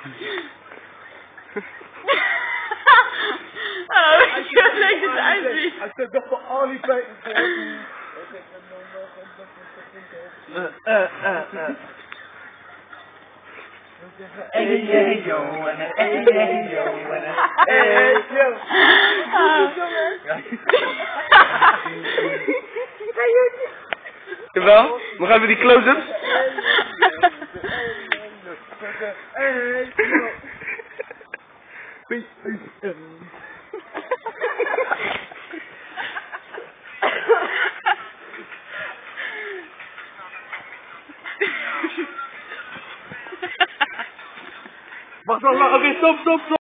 Oh, ik leek het uitzien. Hij zegt dat we Ali bij Hey yo, hey yo. Jawel, nog even die close-ups. Wacht, oké, stop.